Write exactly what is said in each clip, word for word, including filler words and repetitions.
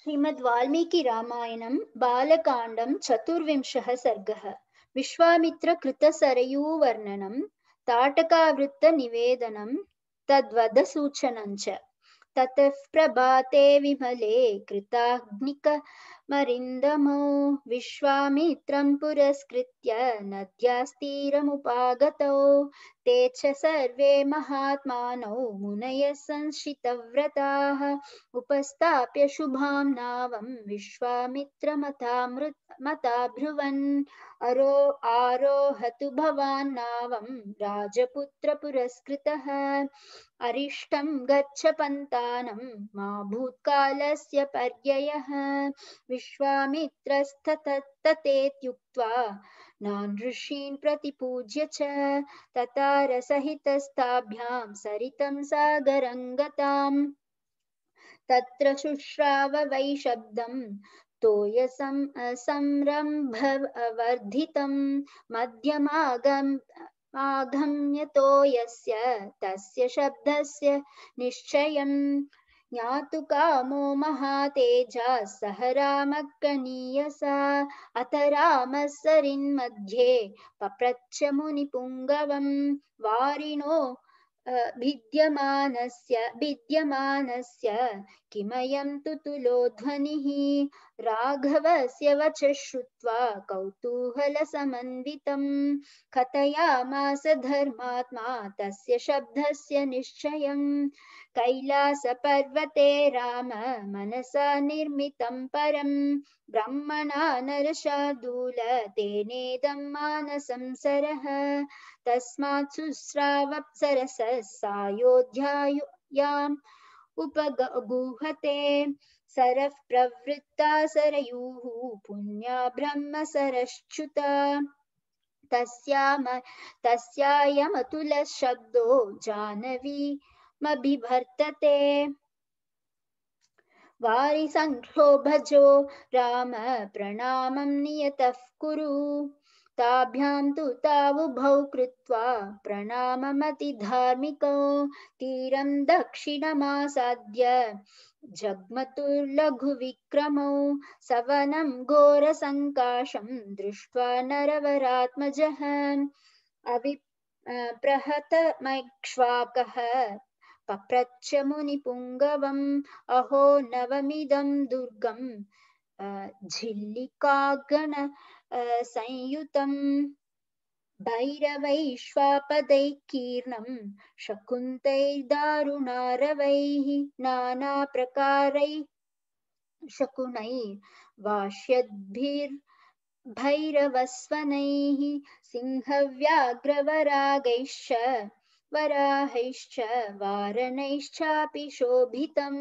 श्रीमद्वाल्मीकिरामायणं बालकाण्डं चतुर्विंशः सर्गः। विश्वामित्रकृतसरयूवर्णनं ताटकावृत्तनिवेदनं तद्वधसूचनं च। ततः प्रभाते विमले कृताग्निकमरिन्दमो विश्वामित्रं पुरस्कृत्य नद्यास्तीरमुपागतौ। ते च सर्वे महात्मानौ मुनयः संशितव्रताः उपस्थाप्य शुभां नावं विश्वामित्रमताब्रुवन् अरो आरोहतु भवान् नावं राजपुत्रपुरस्कृतः। अरिष्टं गच्छ पन्तानं मा भूत्कालस्य पर्ययः। विश्वामित्रस्तततेत्युक्त्वा नान् ऋषीन् प्रतिपूज्य च ततारसहितस्ताभ्यां सरितं सागरं गताम्। तत्र शुश्राव वै शब्दं तोयसं संरम्भवर्धितं मध्यमागम आगम्य तोयस्य तस्य शब्दस्य निश्चयम् ज्ञातु कामो महातेजा सह रामकनीयसा अथ रामः सरिन्मध्ये पप्रच्छ मुनिपुङ्गवं वारिणो भिद्यमानस्य भिद्यमानस्य किमयं तुतुलोध्वनिः। राघवस्य वचः श्रुत्वा कौतूहलसमन्वितं कथयामास धर्मात्मा तस्य शब्दस्य निश्चयम्। कैलासपर्वते राम मनसा निर्मितं परं ब्रह्मणा नरशार्दूल तेनेदं मानसं सरः। तस्मात् शुश्रावप्सरसः सायोध्यायाम् उपगूहते सरः प्रवृत्ता सरयूः पुण्या ब्रह्मसरश्च्युता। तस्यायमतुलः शब्दो जाह्नवीमभिवर्तते। वारिसङ्क्षोभजो राम प्रणामं नियतः कुरु ताभ्यां तु तावुभौ कृत्वा प्रणाममतिधार्मिको तीरं दक्षिणमासाद्य जग्मतुर्लघुविक्रमौ सवनं घोरसङ्काशं दृष्ट्वा नरवरात्मजः अविप्रहतमैक्ष्वाकः पप्रच्छ मुनिपुङ्गवम् अहो नवमिदं दुर्गं झिल्लिकागण संयुतं भैरवैश्वापदैकीर्णं शकुन्तैर्दारुणारवैः नानाप्रकारैः शकुनैर्वाष्यद्भिर्भैरवस्वनैः सिंहव्याघ्रवरागैश्च वराहैश्च वारणैश्चापि शोभितं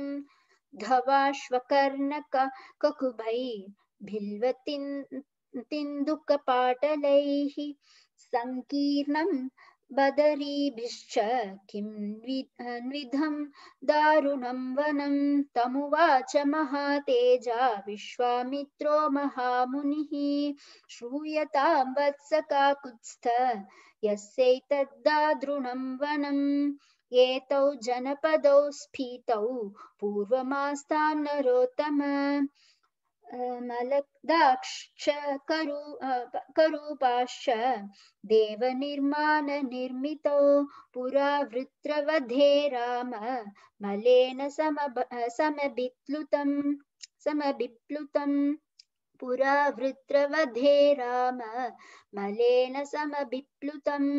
धवाश्वकर्णककुभैर्भिल्वतिन्दुकपाटलैः सङ्कीर्णं बदरीभिश्च किन्विधं दारुणं वनं। तमुवाच महातेजा विश्वामित्रो महामुनिः श्रूयतां वत्स काकुत्स्थ यस्यैतद्दारुणं वनम्। एतौ जनपदौ स्फीतौ पूर्वमास्तां नरोत्तम मलदाक्ष करूपाश्च देवनिर्माणनिर्मितौ पुरा वृत्रवधे राम मलेन समबिप्लुतं समबिप्लुतं पुरा वृत्रवधे राम मलेन समबिप्लुतम्।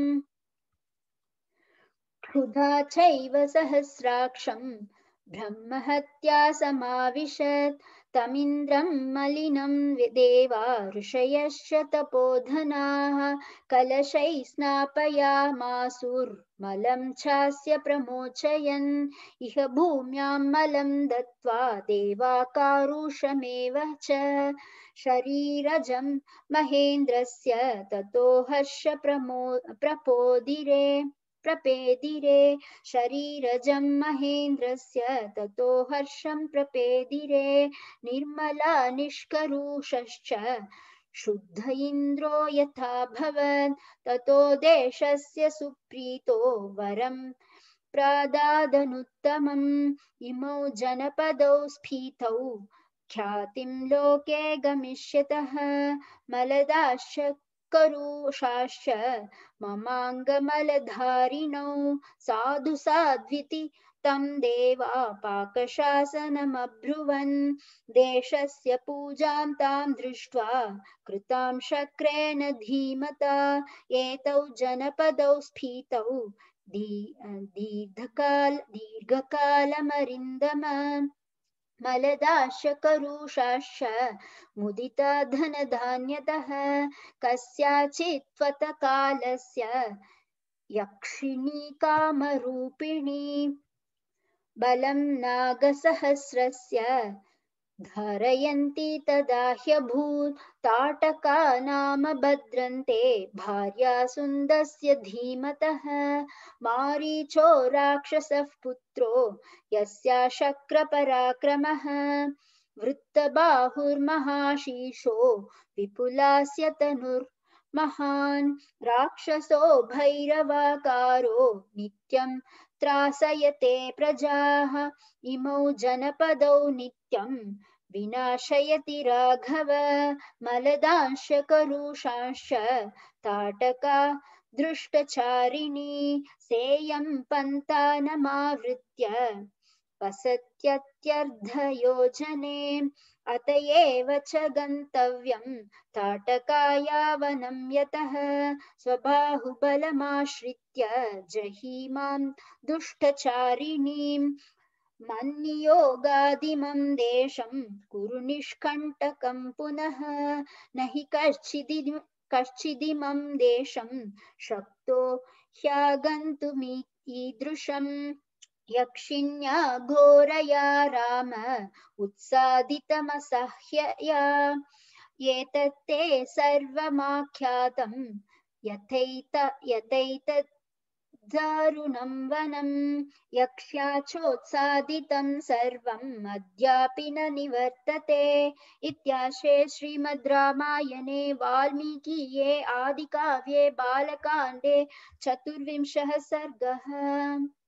क्षुधा चैव सहस्राक्षं ब्रह्महत्या समाविशत् तमिन्द्रं मलिनं देवा ऋषयश्च तपोधनाः कलशैः स्नापयामासुर्मलं चास्य प्रमोचयन् इह भूम्यां मलं दत्त्वा देवाकारुषमेव च शरीरजं महेन्द्रस्य ततो हर्ष प्रपोदिरे प्रपेदिरे शरीरजं महेन्द्रस्य ततो हर्षं प्रपेदिरे निर्मला निष्करुषश्च शुद्ध इन्द्रो यथाभवन् ततो देशस्य सुप्रीतो वरं प्रादादनुत्तमम्। इमौ जनपदौ स्फीतौ ख्यातिं लोके गमिष्यतः मलदाश्च करुषाश्च ममाङ्गमलधारिणौ साधु साध्विति तं देवा पाकशासनमब्रुवन् देशस्य पूजां तां दृष्ट्वा कृतां शक्रेण धीमता एतौ जनपदौ स्फीतौ दीर्घकाल दीर्घकालमरिन्दम मलदाश्च करुषाश्च मुदिता धनधान्यतः कस्याचित् त्वत्कालस्य यक्षिणी कामरूपिणी बलं नागसहस्रस्य धारयन्ती तदा ह्यभूत् ताटका नाम भद्रन्ते भार्यासुन्दस्य धीमतः मारीचो राक्षसः पुत्रो यस्या शक्रपराक्रमः वृत्तबाहुर्महाशीर्षो विपुलास्य तनुर्महान् राक्षसो भैरवाकारो नित्यं त्रासयते प्रजाः इमौ जनपदौ नित्यं विनाशयति राघव मलदांश्च करुषांश्च ताटका दृष्टचारिणी सेयं पन्तानमावृत्य वसत्यत्यर्धयोजने अत एव च गन्तव्यं ताटकायावनं यतः स्वबाहुबलमाश्रित्य जहीमां दुष्टचारिणीं मन्नियोगादिमं देशं कुरु निष्कण्टकं पुनः न हि कश्चिदि कश्चिदिमं देशं शक्तो ह्यागन्तुमीदृशम् यक्षिण्या घोरया राम उत्सादितमसह्यया एतत्ते सर्वमाख्यातं यथैत यथैतत् दारुणं वनं यक्ष्या चोत्सादितं सर्वम् अद्यापि न निवर्तते इत्याशे श्रीमद् रामायणे वाल्मीकीये आदिकाव्ये बालकाण्डे चतुर्विंशः सर्गः।